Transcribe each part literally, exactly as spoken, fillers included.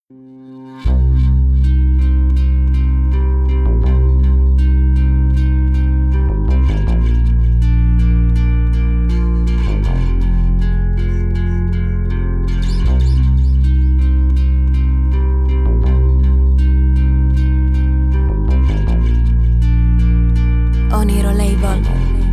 Oniro Label.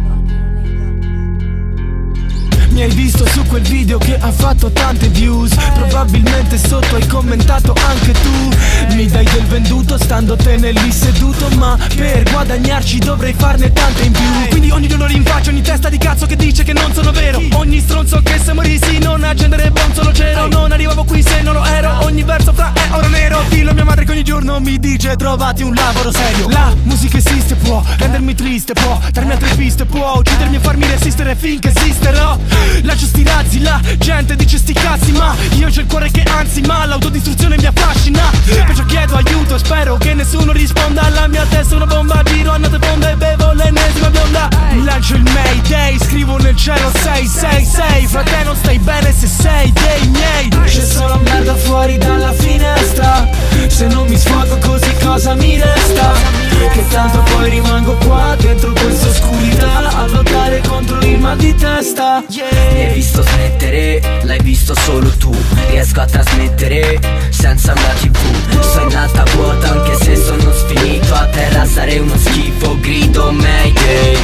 Mi hai visto su quel video che ha fatto tante views, probabilmente sotto hai commentato anche tu. Mi dai del venduto stando te lì seduto, ma per guadagnarci dovrei farne tante in più. Quindi ogni giorno rinfaccio ogni testa di cazzo che dice che non sono vero. Ogni stronzo che se morissi non accenderebbe un solo cielo. Non arrivavo qui se non lo ero, ogni verso fra è oro nero. Dillo a mia madre che ogni giorno mi dice trovati un lavoro serio. La musica esiste, può rendermi triste, può darmi altre piste, può uccidermi e farmi resistere finché esisterò. Lancio sti razzi, la gente dice sti cazzi, ma io c'ho il cuore che anzi ma l'autodistruzione mi affascina. Perciò chiedo aiuto e spero che nessuno risponda. Alla mia testa una bomba, giro a note fonde e bevo l'ennesima bionda. Lancio il Mayday, scrivo nel cielo sei sei sei. Frate non stai bene se sei dei miei. C'è solo merda fuori dalla finestra, se non mi sfogo così cosa mi resta? Che tanto poi rimango qua dentro questa oscurità a lottare contro il mal di testa. Mi hai visto smettere, l'hai visto solo tu. Riesco a trasmettere senza una tv. Sto in alta quota anche se sono sfinito. A terra sarei uno schifo, grido Mayday.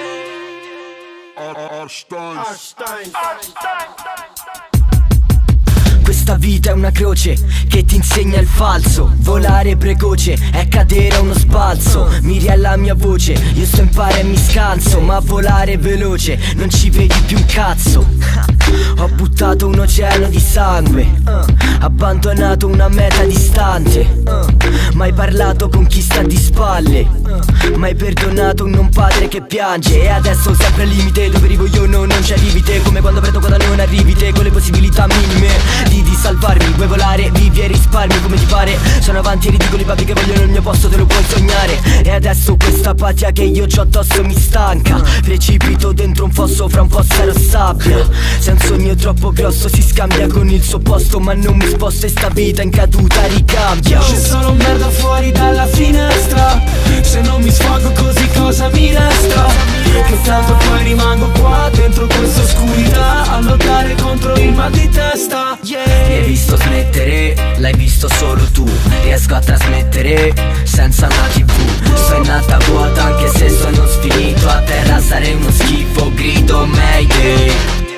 Questa vita è una croce che ti insegna il falso. Volare precoce è cadere a uno sbalzo. Miri alla mia voce, io sto in pari e mi scanso. Ma volare veloce non ci vedi più un cazzo. Ho buttato un oceano di sangue, uh, abbandonato una meta distante, uh, mai parlato con chi sta di spalle, uh, mai perdonato un non padre che piange. E adesso sempre al limite, dove arrivo io no, non c'è limite. Come quando prendo quando non arrivi te, con le possibilità minime di, di salvarmi. Vuoi volare, vivi e risparmi come ti pare. Sono avanti i ridicoli papi che vogliono il mio posto, te lo puoi sognare. E adesso questa patia che io c'ho addosso mi stanca. Precipito dentro un fosso, fra un po' sarò sabbia. Se un sogno troppo grosso si scambia con il suo posto, ma non mi sposto e sta vita in caduta ricambia. C'è solo merda fuori dalla finestra, se non mi sfogo così cosa mi resta? Che tanto poi rimango qua dentro questa oscurità a lottare contro il mal di testa. Mi hai visto smettere, l'hai visto solo tu. Riesco a trasmettere senza una tv. Sto in alta quota anche se sono sfinito. A terra sarei uno schifo, grido Mayday.